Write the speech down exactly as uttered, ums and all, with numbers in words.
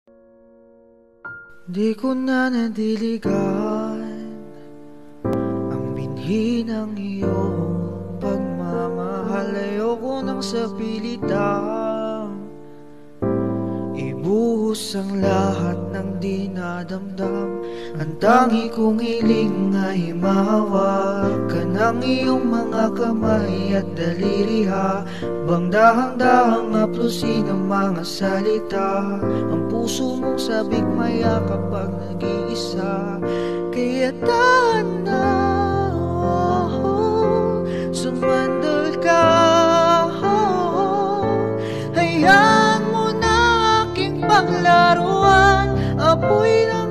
Di ko na nadiligan ang binhi ng iyong pagmamahal. Ayoko nang sa pilitan ibuhos ang lahat ng dinadamdam. Ang tangi kong hiling ay mahawak ka ng iyong mga kamay at daliri, habang dahang-dahang haplusin ang mga salita. Ang puso mong sabik maya kapag nag-iisa, kaya tahan na, oh, oh, sumandal ka, oh, hayaan mo na aking paglaruan. Apoy na